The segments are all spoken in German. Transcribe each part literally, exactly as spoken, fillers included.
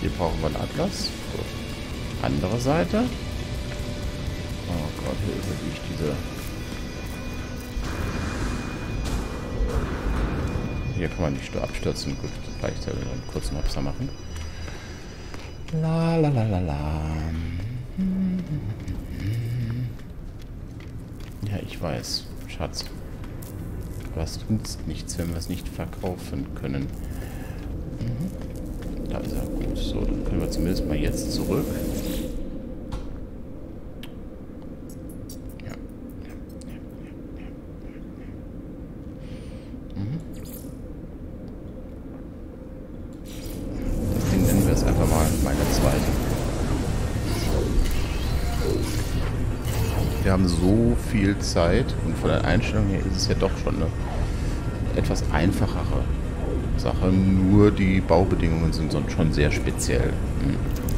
Hier brauchen wir einen Atlas. Gut. Andere Seite. Oh Gott, hier ist wirklich diese... Hier kann man nicht abstürzen. Gut, vielleicht soll ich einen kurzen Hopser machen. La la la la la. Ja, ich weiß, Schatz. Was nützt nichts, wenn wir es nicht verkaufen können. Mhm. Da ist er gut. So, dann können wir zumindest mal jetzt zurück. Ja. Ja, ja, ja, ja. Mhm. Deswegen nennen wir es einfach mal meine zweite. Wir haben so viel Zeit und von der Einstellung her ist es ja doch schon eine etwas einfachere Sache. Nur die Baubedingungen sind schon sehr speziell. Hm.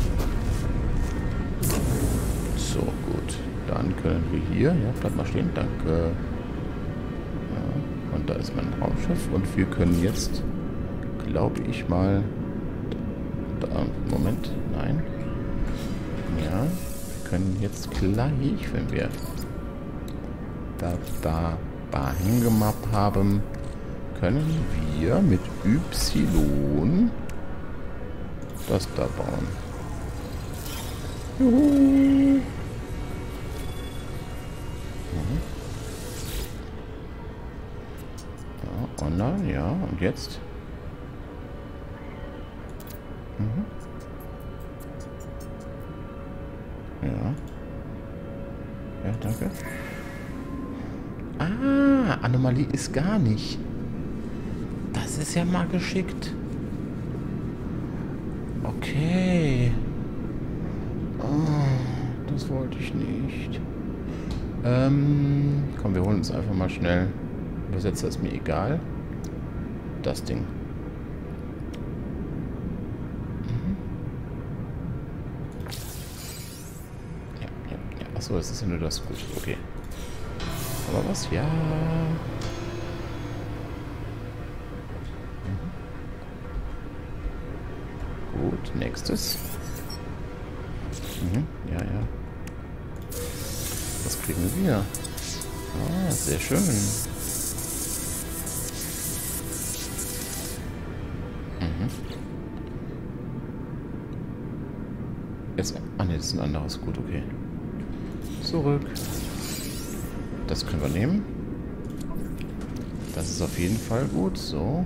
So, gut. Dann können wir hier... Ja, bleib mal stehen. Danke. Ja, und da ist mein Raumschiff. Und wir können jetzt, glaube ich mal... Da, Moment. Nein. Ja. Können jetzt gleich, wenn wir da, da, da hingemappt haben, können wir mit Y das da bauen. Juhu. Mhm. Ja, online, ja, und jetzt? Mhm. Ja. Ja, danke. Ah, Anomalie ist gar nicht. Das ist ja mal geschickt. Okay. Oh, das wollte ich nicht. Ähm, komm, wir holen uns einfach mal schnell. Übersetzer ist mir egal. Das Ding. Achso, das ist ja nur das gut. Okay. Aber was? Ja. Mhm. Gut, nächstes. Mhm. Ja, ja. Was kriegen wir? Ah, sehr schön. Mhm. Jetzt. Ah, ne, das ist ein anderes. Gut, okay. Zurück. Das können wir nehmen. Das ist auf jeden Fall gut. So.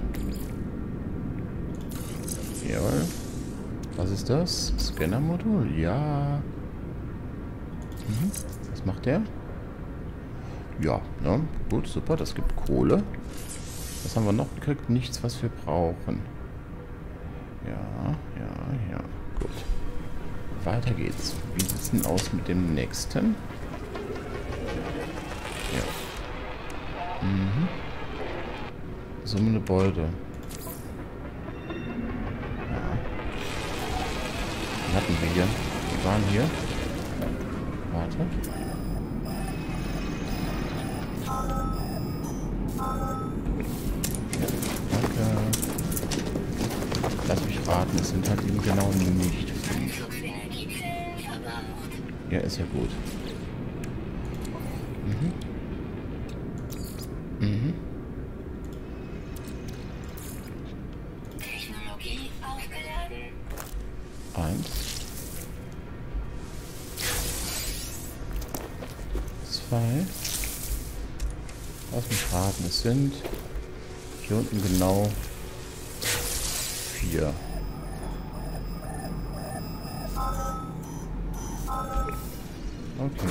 Jawohl. Was ist das? Scanner-Modul? Ja. Mhm. Was macht der? Ja, ne? Gut, super. Das gibt Kohle. Was haben wir noch gekriegt? Nichts, was wir brauchen. Ja, ja, ja. Gut. Weiter geht's. Wie sieht es denn aus mit dem nächsten? Ja. Mhm. Summende Beute. Ja. Die hatten wir hier. Die waren hier. Warte. Ja, danke. Lass mich raten, es sind halt eben genau nicht fünf. Ja, ist ja gut. Mhm. Mhm. Technologie aufgeladen. Eins. Zwei. Lass mich raten, es sind hier unten genau vier. Okay.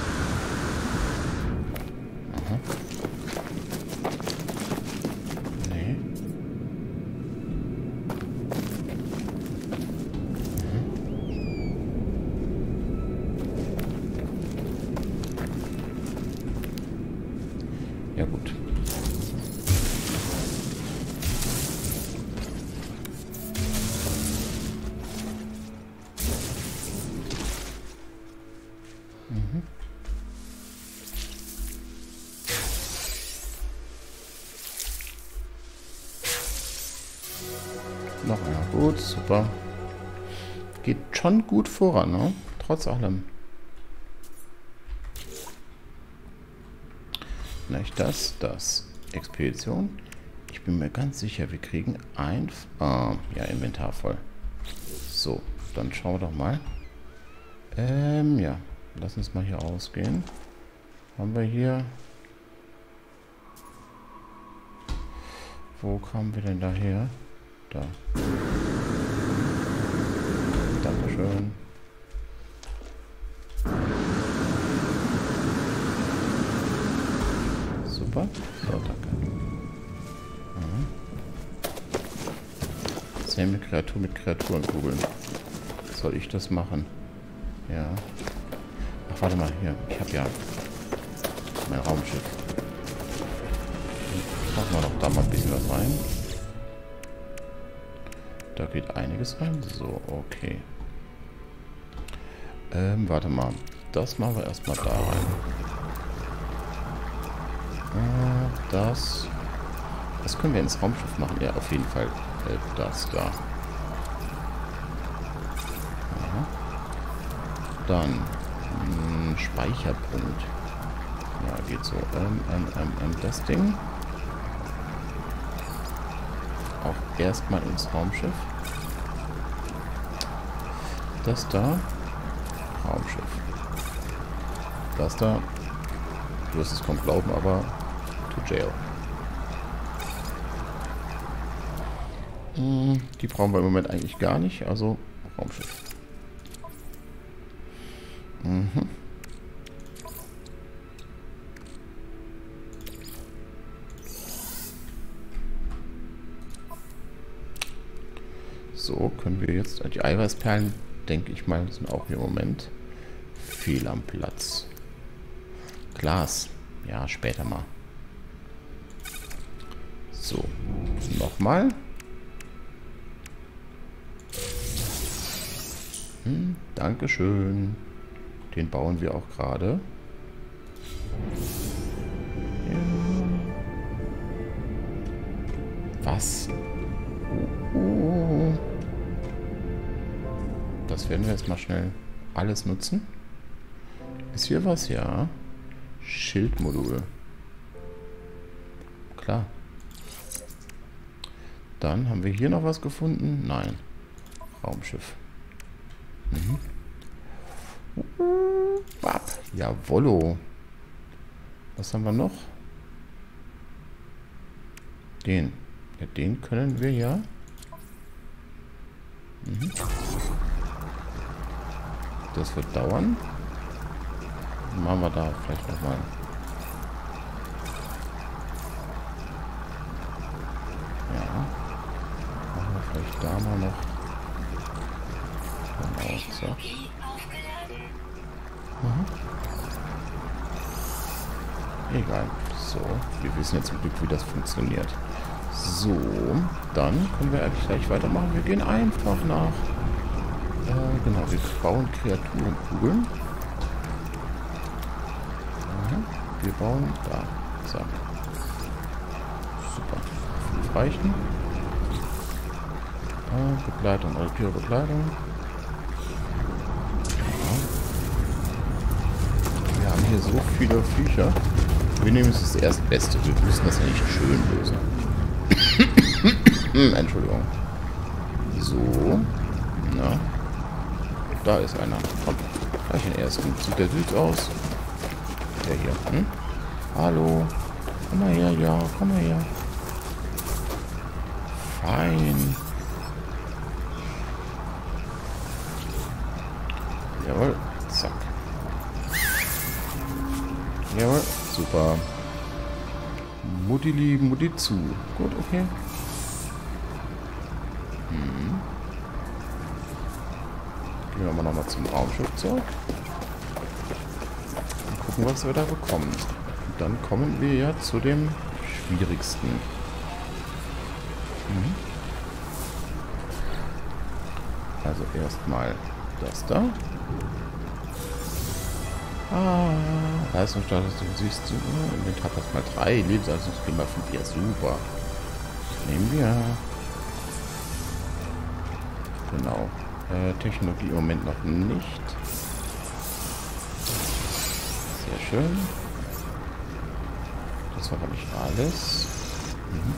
Aha. Nee. Ja gut. Mhm. Noch einer. Gut, super. geht schon gut voran, ne? Trotz allem. Nicht das, das. Expedition. Ich bin mir ganz sicher, wir kriegen ein... Ah, ja, Inventar voll. So, dann schauen wir doch mal. Ähm, ja. Lass uns mal hier ausgehen. Haben wir hier... Wo kamen wir denn daher? Da. Dankeschön. Super. So, danke. Mhm. Selbe Kreatur mit Kreaturenkugeln. Soll ich das machen? Ja. Ach, warte mal, hier. Ich habe ja mein Raumschiff. Machen wir doch da mal ein bisschen was rein. Da geht einiges rein. So, okay. Ähm, warte mal. Das machen wir erstmal da rein. Äh, das. Das können wir ins Raumschiff machen. Ja, auf jeden Fall. Äh, das da. Ja. Dann. Mh, Speicherpunkt. Ja, geht so. Ähm, ähm, ähm, ähm, das Ding. Auch erstmal ins Raumschiff. Das da. Raumschiff. Das da. Du wirst es kaum glauben, aber to jail. Hm, die brauchen wir im Moment eigentlich gar nicht, also Raumschiff. Mhm. So, können wir jetzt... Die Eiweißperlen, denke ich mal, sind auch im Moment fehl am Platz. Glas. Ja, später mal. So, nochmal. Hm, Dankeschön. Den bauen wir auch gerade. Ja. Was? Oh, oh. Das werden wir jetzt mal schnell alles nutzen. Ist hier was? Ja. Schildmodul. Klar. Dann haben wir hier noch was gefunden. Nein. Raumschiff. Mhm. Uh, bap. Jawollo. Was haben wir noch? Den. Ja, den können wir ja. Mhm. Das wird dauern. Machen wir da vielleicht nochmal. Ja. Machen wir vielleicht da mal noch. Genau, so. Mhm. Egal. So, wir wissen jetzt zum Glück, wie das funktioniert. So, dann können wir eigentlich gleich weitermachen. Wir gehen einfach nach... Äh, genau, wir bauen Kreaturenkugeln. Mhm. Wir bauen da. So. Super. Fünf reichen. Äh, Begleitung, eure Begleitung. Wir haben hier so viele Viecher. Wir nehmen es das Erstbeste. Wir müssen das ja nicht schön lösen. Entschuldigung. So. Na. Da ist einer. Komm. Gleich den ersten. Sieht der süß aus? Der hier. Hm? Hallo. Komm mal her, ja. Komm mal her. Fein. Jawohl. Zack. Jawohl. Super. Mutti lieben, Mutti zu. Gut, okay. Hm. Gehen wir mal nochmal zum Raumschiff zurück. Und gucken, was wir da bekommen. Und dann kommen wir ja zu dem schwierigsten. Mhm. Also erstmal das da. Ah, Leistungsstatus, du siehst du, Inventar passt mal drei, Lebensleistungsskill mal fünf, ja super. Nehmen wir. Genau. Äh, Technologie im Moment noch nicht. Sehr schön. Das war aber nicht alles. Mhm.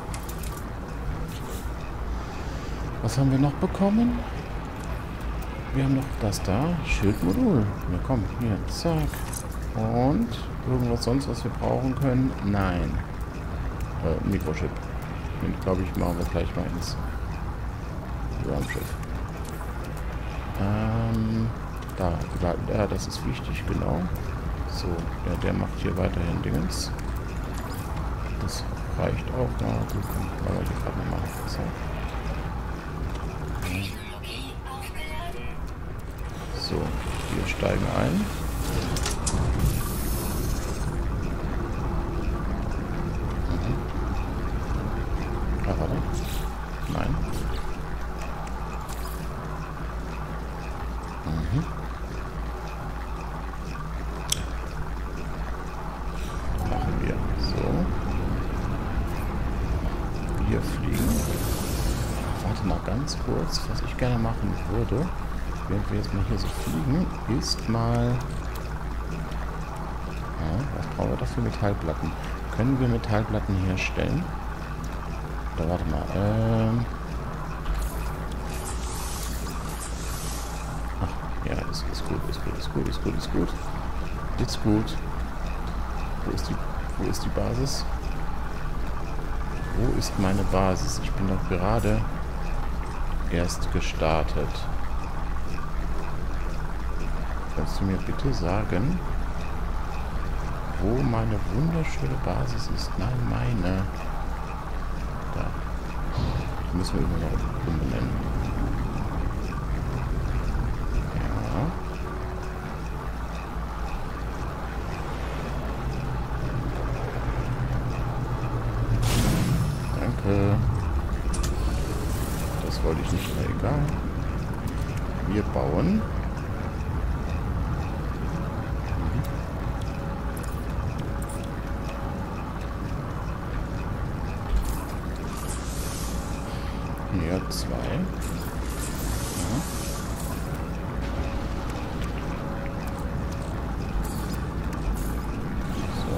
Was haben wir noch bekommen? Wir haben noch das da. Schildmodul. Ja, komm, hier, zack. Und irgendwas sonst, was wir brauchen können? Nein. Äh, Mikrochip. Den, glaube ich, machen wir gleich mal ins Raumschiff. Ähm, da, da, ja, das ist wichtig, genau. So, ja, der macht hier weiterhin Dingens. Das reicht auch. Na gut, dann machen wir die gerade nochmal. So. So, wir steigen ein. Mhm. Ah, warte. Nein. Mhm. Machen wir so. Wir fliegen. Warte mal ganz kurz. Was ich gerne machen würde, während wir jetzt mal hier so fliegen, ist mal... Ja, was brauchen wir dafür? Metallplatten. Können wir Metallplatten herstellen? Oder warte mal. Ähm... Ach, ja, ist, ist gut, ist gut, ist gut, ist gut, ist gut. Ist gut. Wo ist die, wo ist die Basis? Wo ist meine Basis? Ich bin doch gerade erst gestartet. Kannst du mir bitte sagen, wo meine wunderschöne Basis ist? Nein, meine. Da. Die müssen wir immer noch umbenennen. Ja. Danke. Das wollte ich nicht, aber egal. Wir bauen. Hier zwei. Ja. So.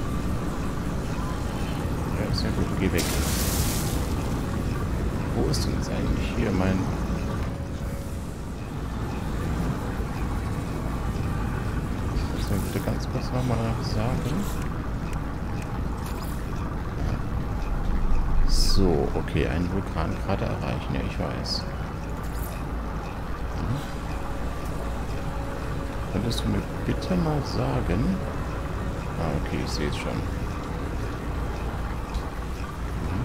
Ja, ist ja gut. Geh weg. Wo ist denn jetzt eigentlich hier mein... Das soll ich bitte ganz kurz nochmal sagen. So, okay, einen Vulkan gerade erreichen. Ja, ich weiß. Hm. Könntest du mir bitte mal sagen... Ah, okay, ich sehe es schon. Mhm.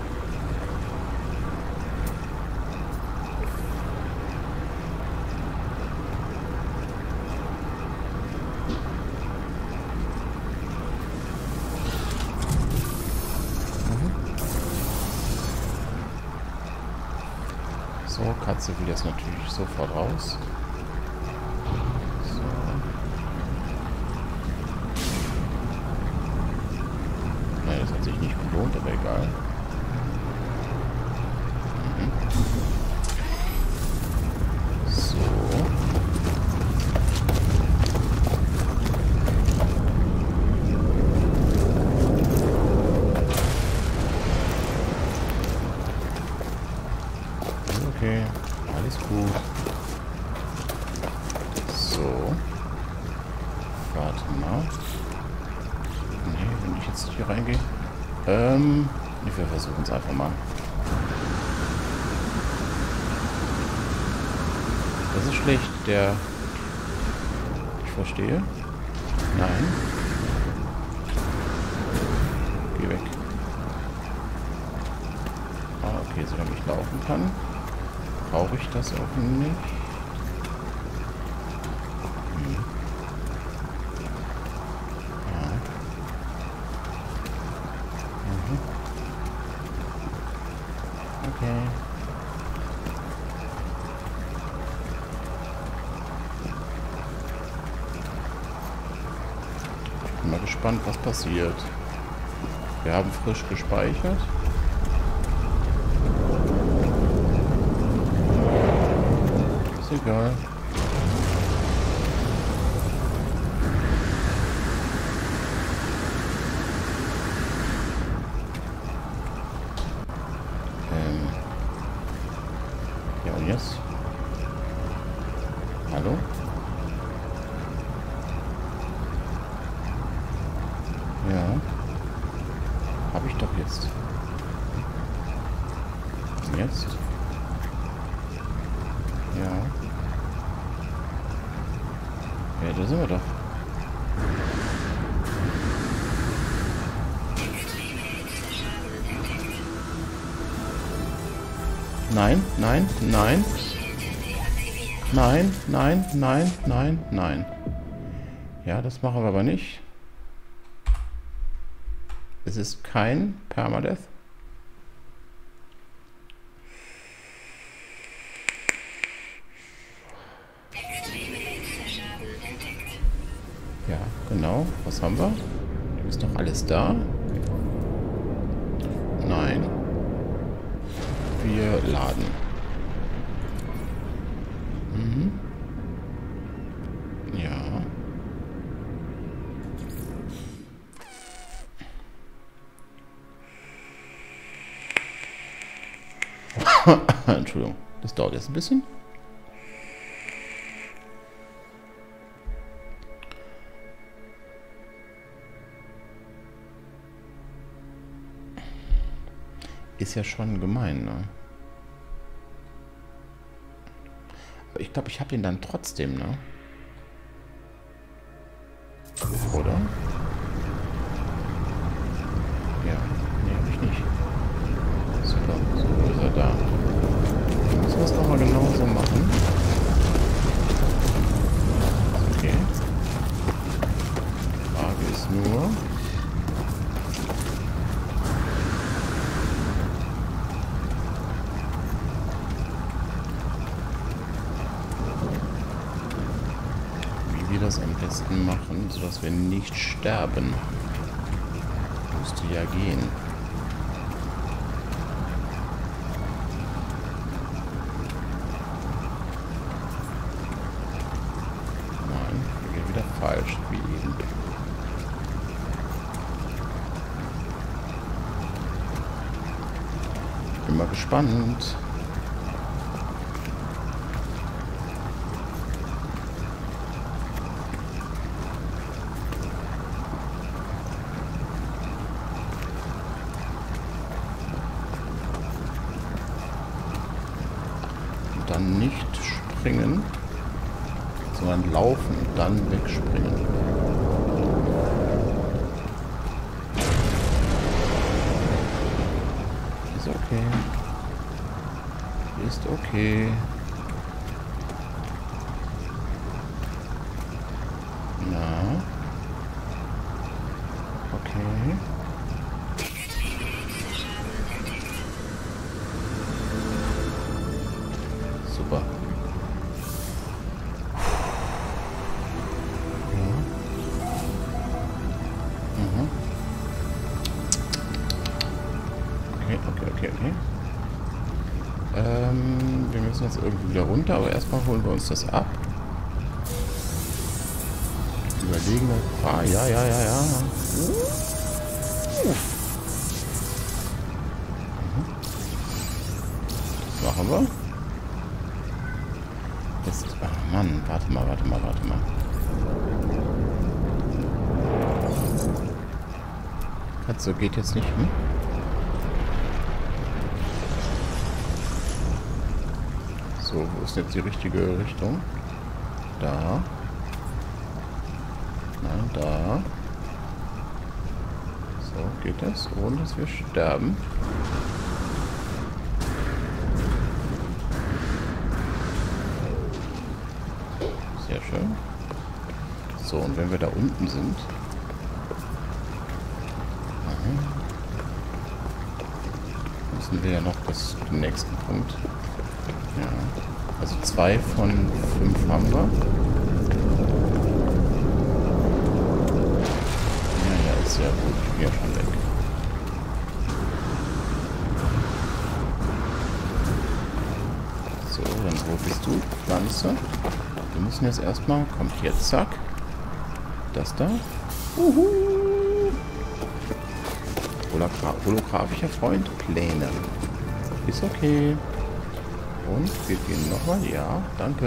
So, Katze will jetzt natürlich sofort raus. So. Nein, das hat sich nicht gelohnt, aber egal. Mhm. So. Okay, alles gut. So. Warte mal. Nee, wenn ich jetzt hier reingehe. Ähm, wir versuchen es einfach mal. Das ist schlecht, der... Ich verstehe. Nein. Geh weg. Ah, okay, solange ich laufen kann, brauche ich das auch nicht. Hm. Ja. Mhm. Okay. Ich bin mal gespannt, was passiert. Wir haben frisch gespeichert. Ist egal. Ähm. Ja, und jetzt? Hallo? Ja. Habe ich doch jetzt. Und jetzt? Ja. Ja, da sind wir doch. Nein, nein, nein. Nein, nein, nein, nein, nein. Ja, das machen wir aber nicht. Es ist kein Permadeath. Ja, genau. Was haben wir? Ist noch alles da? Nein. Wir laden. Mhm. Ja. Entschuldigung, das dauert jetzt ein bisschen. Ist ja schon gemein, ne? Aber ich glaube, ich habe ihn dann trotzdem, ne? Oder? Ja, nee, habe ich nicht. Super, so ist er da. Müssen wir es nochmal genauso machen. Okay. Frage ist nur... wie wir das am besten machen, sodass wir nicht sterben. Müsste ja gehen. Nein, wir gehen wieder falsch, wie eben. Bin mal gespannt. Dann nicht springen, sondern laufen und dann wegspringen. Ist okay. Ist okay. Na. Okay. Super. Ja. Mhm. Okay, okay, okay, okay. Ähm, wir müssen jetzt irgendwie wieder runter, aber erstmal holen wir uns das ab. Überlegen. Ah, ja, ja, ja, ja. Uh. Mhm. Das machen wir. Jetzt, oh Mann, warte mal, warte mal, warte mal. Katze geht jetzt nicht, hm? So, wo ist jetzt die richtige Richtung? Da. Nein, da. So, geht das, ohne dass wir sterben? Sehr schön. So, und wenn wir da unten sind... Aha, müssen wir ja noch bis zum nächsten Punkt. Ja. Also zwei von fünf haben wir. Ja, ja, ist sehr gut. Ich bin ja schon weg. So, dann Wo bist du, Pflanze? Wir müssen jetzt erstmal... Kommt jetzt, zack. Das da. Uhu. Hologra holographischer Freund. Pläne. Ist okay. Und wir gehen nochmal. Ja, danke.